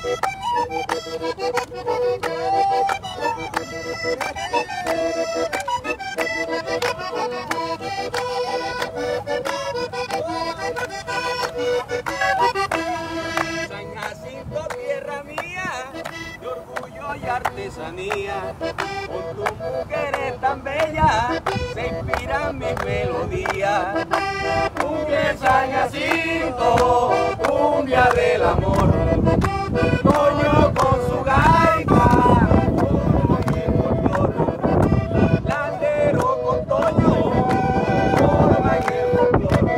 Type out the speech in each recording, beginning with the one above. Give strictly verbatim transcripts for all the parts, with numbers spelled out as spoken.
San Jacinto, tierra mía, de orgullo y artesanía, con tus mujeres tan bellas, se inspiran mis melodías. Cumbia San Jacinto, cumbia del amor, Toño con su gaita, con el folclor, Landero con Toño, forman el folclor.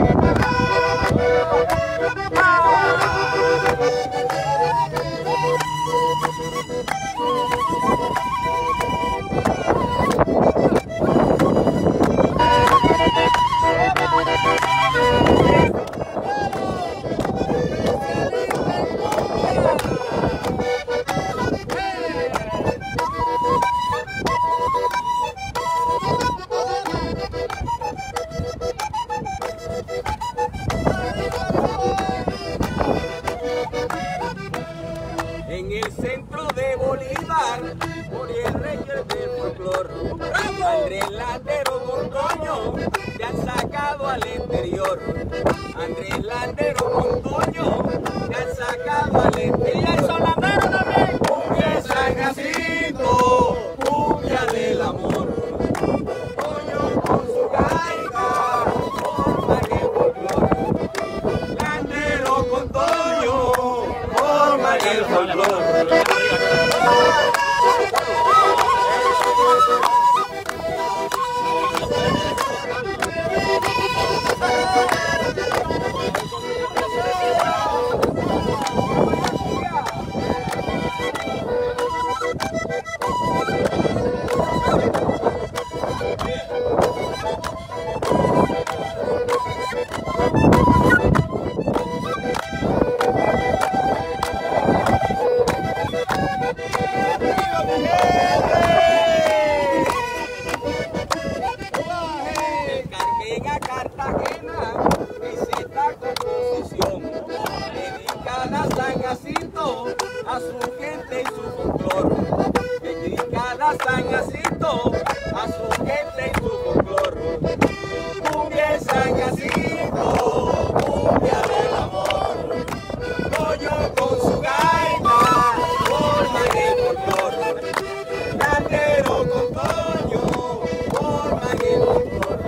En el centro de Bolívar, por el rey del folclor, Andrés Landero con Toño, te han sacado al exterior. Andrés Landero con Toño, te han sacado al exterior. Y son Landero también. Cumbia San Jacinto, cumbia del amor, Toño con su gaita, forman el folclor. Landero con Toño, forman el folclor. De Carmen a Cartagena, visita composición dedicada a San Jacinto, a su gente y su folclor. Dedicada a San Jacinto, a su gente y su folclor. Cumbia San Jacinto, cumbia del amor, Toño con su gaita, forman el folclor. Landero con Toño, forman el folclor.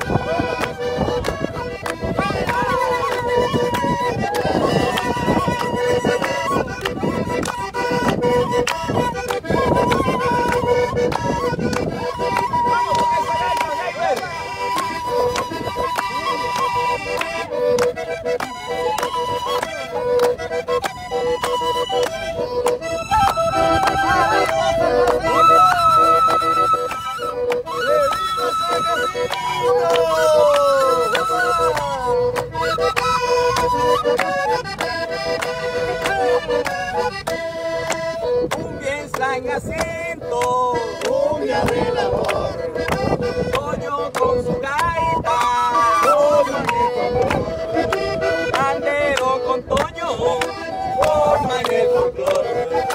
Cumbia en San Jacinto, cumbia del amor, Toño con su gaita, forman el folclor. Landero con Toño, forman el folclor.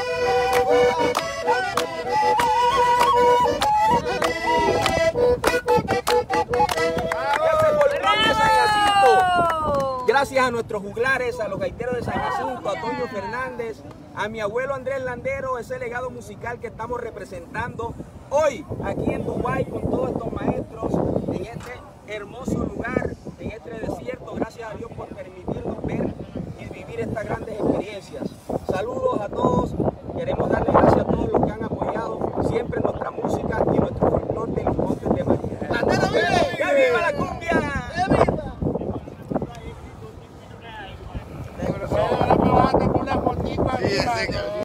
Gracias a nuestros juglares, a los gaiteros de San Jacinto, a Toño Fernández, a mi abuelo Andrés Landero, ese legado musical que estamos representando hoy aquí en Dubái con todos estos maestros en este hermoso lugar, en este desierto. Gracias a Dios por permitirnos ver y vivir estas grandes experiencias. Saludos a todos.